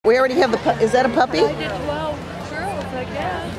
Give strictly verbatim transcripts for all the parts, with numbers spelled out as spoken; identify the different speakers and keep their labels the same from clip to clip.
Speaker 1: We already have the pu is that a puppy?
Speaker 2: I did twelve girls, I guess.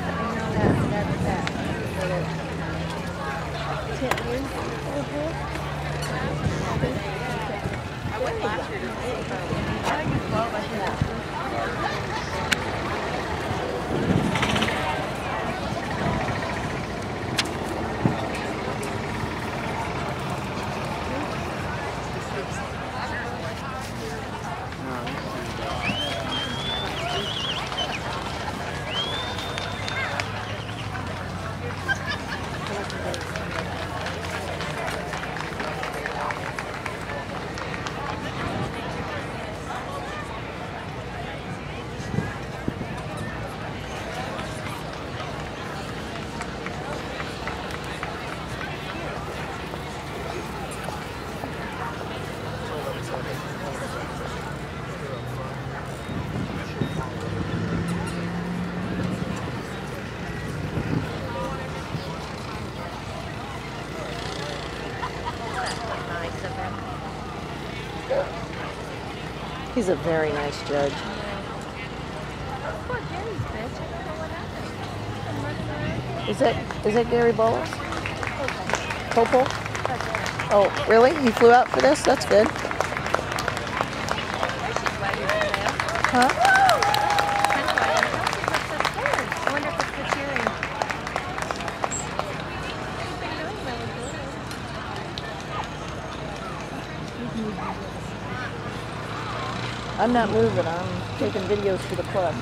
Speaker 1: He's a very nice judge. Is that is that Gary Bowles? Popo? Oh, really? He flew out for this? That's good. Huh? I'm not moving. I'm taking videos for the club.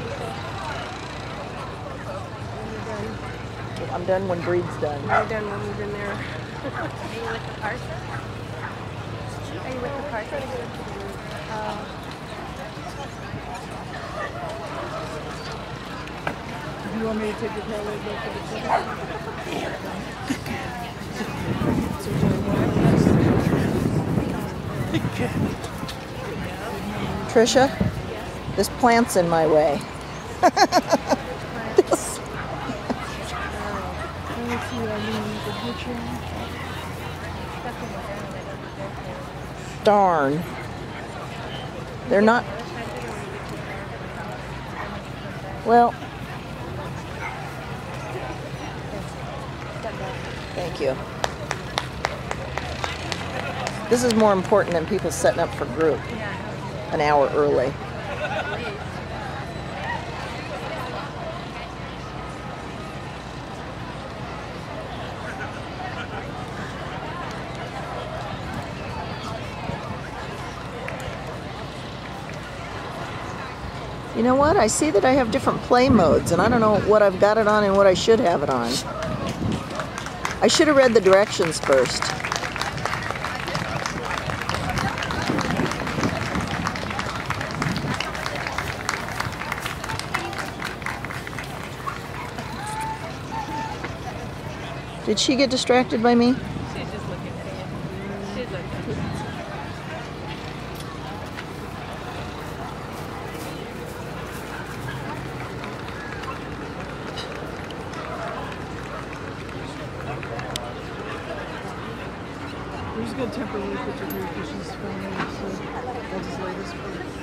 Speaker 1: I'm done when Breed's done.
Speaker 2: You're done when we've been there. Are you with the parson? Are you with the parson? Uh, Do you want me to take your car right back to the chicken?
Speaker 1: Trisha, this plant's in my way. This. Darn. They're not. Well, thank you. This is more important than people setting up for group an hour early. You know what? I see that I have different play modes, and I don't know what I've got it on and what I should have it on. I should have read the directions first. Did she get distracted by me?
Speaker 2: She's just looking at it. She's looking.
Speaker 3: We're just gonna temporarily put your hair because she's filming, so I'll just lay this for you.